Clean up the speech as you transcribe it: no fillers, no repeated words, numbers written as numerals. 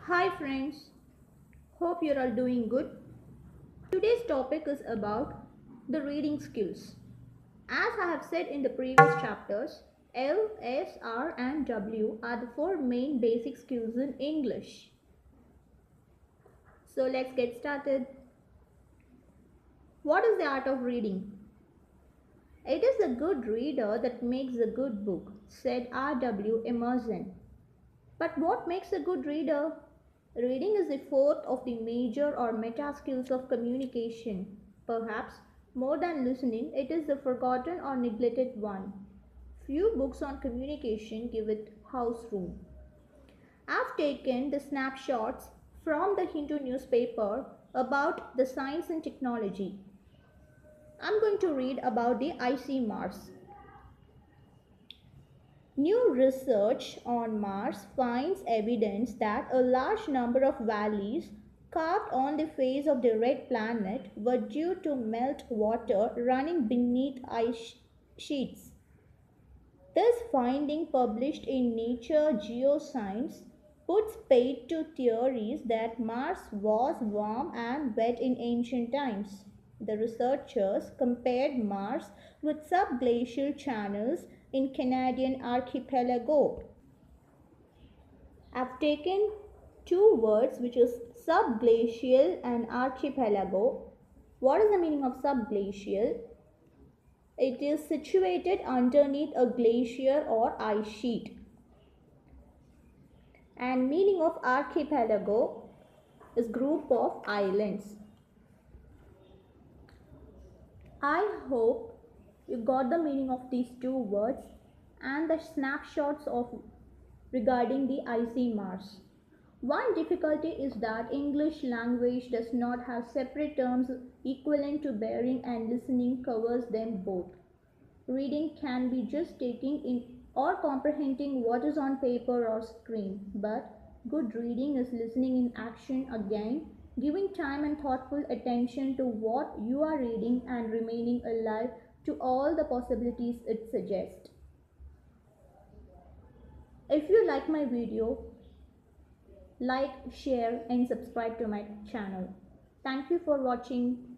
Hi friends, hope you're all doing good. Today's topic is about the reading skills. As I have said in the previous chapters, L, S, R and W are the four main basic skills in English. So let's get started. What is the art of reading? It is a good reader that makes a good book, said R.W. Emerson. But what makes a good reader? Reading is the fourth of the major or meta skills of communication. Perhaps more than listening, it is the forgotten or neglected one. Few books on communication give it house room. I've taken the snapshots from the Hindu newspaper about the science and technology. I'm going to read about the icy Mars. New research on Mars finds evidence that a large number of valleys carved on the face of the red planet were due to melt water running beneath ice sheets. This finding, published in Nature Geoscience, puts paid to theories that Mars was warm and wet in ancient times. The researchers compared Mars with subglacial channels in Canadian archipelago. I've taken two words, which is subglacial and archipelago. What is the meaning of subglacial? It is situated underneath a glacier or ice sheet. And meaning of archipelago is group of islands. I hope you got the meaning of these two words and the snapshots of regarding the icy Mars. One difficulty is that English language does not have separate terms equivalent to bearing, and listening covers them both. Reading can be just taking in or comprehending what is on paper or screen, but good reading is listening in action again, giving time and thoughtful attention to what you are reading and remaining alive to all the possibilities it suggests. If you like my video, like, share and subscribe to my channel. Thank you for watching.